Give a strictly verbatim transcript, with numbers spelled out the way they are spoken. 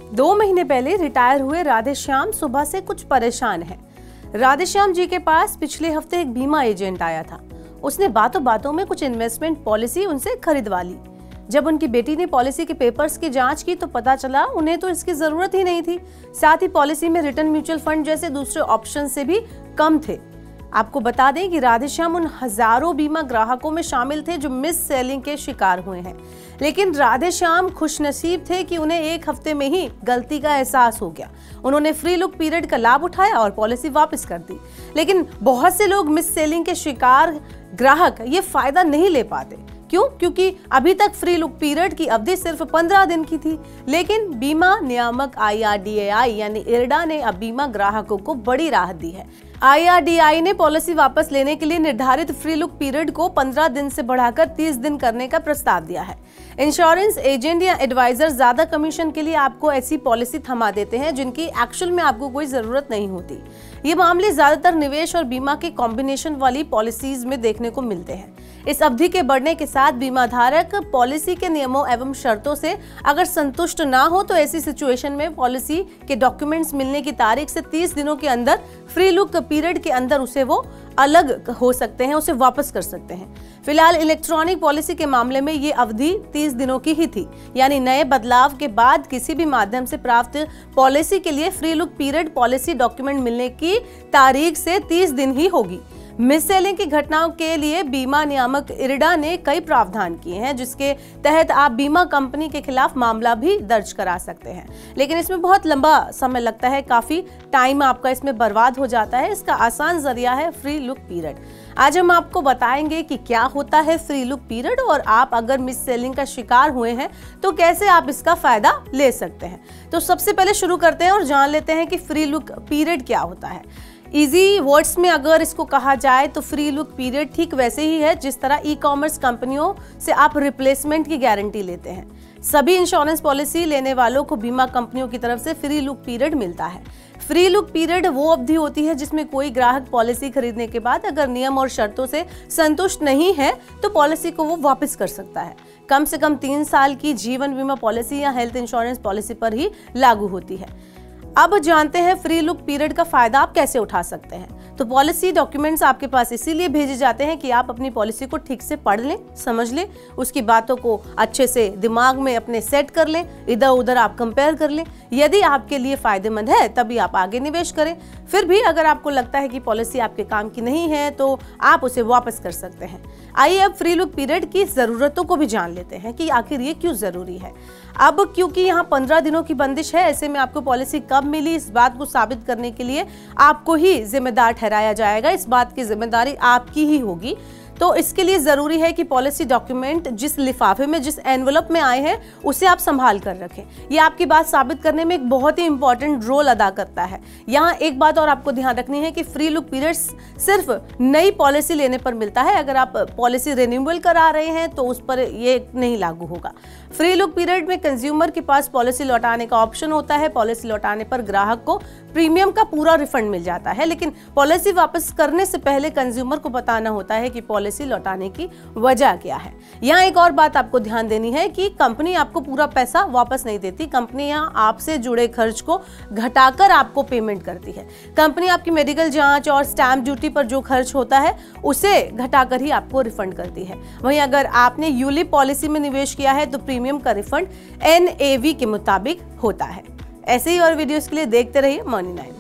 दो महीने पहले रिटायर हुए राधेश्याम सुबह से कुछ परेशान हैं। राधेश्याम जी के पास पिछले हफ्ते एक बीमा एजेंट आया था। उसने बातों बातों में कुछ इन्वेस्टमेंट पॉलिसी उनसे खरीदवा ली। जब उनकी बेटी ने पॉलिसी के पेपर्स की जांच की तो पता चला उन्हें तो इसकी जरूरत ही नहीं थी। साथ ही पॉलिसी में रिटर्न म्यूचुअल फंड जैसे दूसरे ऑप्शन से भी कम थे। आपको बता दें कि राधेश्याम उन हजारों बीमा ग्राहकों में शामिल थे जो मिस सेलिंग के शिकार हुए हैं। लेकिन राधेश्याम खुशनसीब थे कि उन्हें एक हफ्ते में ही गलती का एहसास हो गया। उन्होंने फ्री लुक पीरियड का लाभ उठाया और पॉलिसी वापस कर दी। लेकिन बहुत से लोग मिस सेलिंग के शिकार ग्राहक ये फायदा नहीं ले पाते। क्यों? क्योंकि अभी तक फ्री लुक पीरियड की अवधि सिर्फ पंद्रह दिन की थी। लेकिन बीमा नियामक आई आर डी ए आई यानी इरडा ने अब बीमा ग्राहकों को बड़ी राहत दी है। आई आर डी ए आई ने पॉलिसी वापस लेने के लिए निर्धारित फ्री लुक पीरियड को पंद्रह दिन से बढ़ाकर तीस दिन करने का प्रस्ताव दिया है। इंश्योरेंस एजेंट या एडवाइजर ज्यादा कमीशन के लिए आपको ऐसी पॉलिसी थमा देते हैं जिनकी एक्चुअल में आपको कोई जरूरत नहीं होती। ये मामले ज्यादातर निवेश और बीमा के कॉम्बिनेशन वाली पॉलिसीज में देखने को मिलते हैं। इस अवधि के बढ़ने के साथ बीमा धारक पॉलिसी के नियमों एवं शर्तों से अगर संतुष्ट ना हो तो ऐसी सिचुएशन में पॉलिसी के डॉक्यूमेंट्स मिलने की तारीख से तीस दिनों के अंदर फ्री लुक पीरियड के अंदर उसे वो अलग हो सकते हैं, उसे वापस कर सकते हैं। फिलहाल इलेक्ट्रॉनिक पॉलिसी के मामले में ये अवधि तीस दिनों की ही थी, यानी नए बदलाव के बाद किसी भी माध्यम से प्राप्त पॉलिसी के लिए free look period policy document मिलने की तारीख से तीस दिन ही होगी। मिस सेलिंग की घटनाओं के लिए बीमा नियामक इरडा ने कई प्रावधान किए हैं जिसके तहत आप बीमा कंपनी के खिलाफ मामला भी दर्ज करा सकते हैं। लेकिन इसमें बहुत लंबा समय लगता है, काफी टाइम आपका इसमें बर्बाद हो जाता है। इसका आसान जरिया है फ्री लुक पीरियड। आज हम आपको बताएंगे कि क्या होता है फ्री लुक पीरियड और आप अगर मिस सेलिंग का शिकार हुए हैं तो कैसे आप इसका फायदा ले सकते हैं। तो सबसे पहले शुरू करते हैं और जान लेते हैं कि फ्री लुक पीरियड क्या होता है। इजी वर्ड्स में अगर इसको कहा जाए तो फ्री लुक पीरियड ठीक वैसे ही है जिस तरह ई कॉमर्स कंपनियों से आप रिप्लेसमेंट की गारंटी लेते हैं। सभी इंश्योरेंस पॉलिसी लेने वालों को बीमा कंपनियों की तरफ से फ्री लुक पीरियड मिलता है। फ्री लुक पीरियड वो अवधि होती है जिसमें कोई ग्राहक पॉलिसी खरीदने के बाद अगर नियम और शर्तों से संतुष्ट नहीं है तो पॉलिसी को वो वापस कर सकता है। कम से कम तीन साल की जीवन बीमा पॉलिसी या हेल्थ इंश्योरेंस पॉलिसी पर ही लागू होती है। अब जानते हैं फ्री लुक पीरियड का फायदा आप कैसे उठा सकते हैं। तो पॉलिसी डॉक्यूमेंट्स आपके पास इसीलिए भेजे जाते हैं कि आप अपनी पॉलिसी को ठीक से पढ़ लें, समझ लें, उसकी बातों को अच्छे से दिमाग में अपने सेट कर लें, इधर उधर आप कंपेयर कर लें। यदि आपके लिए फायदेमंद है तभी आप आगे निवेश करें। फिर भी अगर आपको लगता है कि पॉलिसी आपके काम की नहीं है तो आप उसे वापस कर सकते हैं। आइए अब फ्री लुक पीरियड की जरूरतों को भी जान लेते हैं कि आखिर ये क्यों जरूरी है। अब क्योंकि यहाँ पंद्रह दिनों की बंदिश है, ऐसे में आपको पॉलिसी कब मिली इस बात को साबित करने के लिए आपको ही जिम्मेदार ठहराया जाएगा। इस बात की जिम्मेदारी आपकी ही होगी। तो इसके लिए जरूरी है कि पॉलिसी डॉक्यूमेंट जिस लिफाफे में, जिस एनवलप में आए हैं उसे आप संभाल कर रखें। ये आपकी बात साबित करने में एक बहुत ही इंपॉर्टेंट रोल अदा करता है। यहाँ एक बात और आपको ध्यान रखनी है कि फ्री लुक पीरियड सिर्फ नई पॉलिसी लेने पर मिलता है। अगर आप पॉलिसी रिन्यूअल करा रहे हैं तो उस पर ये नहीं लागू होगा। फ्री लुक पीरियड में कंज्यूमर के पास पॉलिसी लौटाने का ऑप्शन होता है। पॉलिसी लौटाने पर ग्राहक को प्रीमियम का पूरा रिफंड मिल जाता है। लेकिन पॉलिसी वापस करने से पहले कंज्यूमर को बताना होता है कि पॉलिसी लौटाने की वजह क्या है। यहाँ एक और बात आपको ध्यान देनी है कि कंपनी आपको पूरा पैसा वापस नहीं देती। कंपनी यहाँ आपसे जुड़े खर्च को घटाकर आपको पेमेंट करती है। कंपनी आपकी मेडिकल जांच और स्टैंप ड्यूटी पर जो खर्च होता है उसे घटाकर ही आपको रिफंड करती है। वहीं अगर आपने यूलिप पॉलिसी में निवेश किया है तो प्रीमियम का रिफंड एन ए वी के मुताबिक होता है। ऐसे ही और वीडियोस के लिए देखते रहिए मनी नाइन।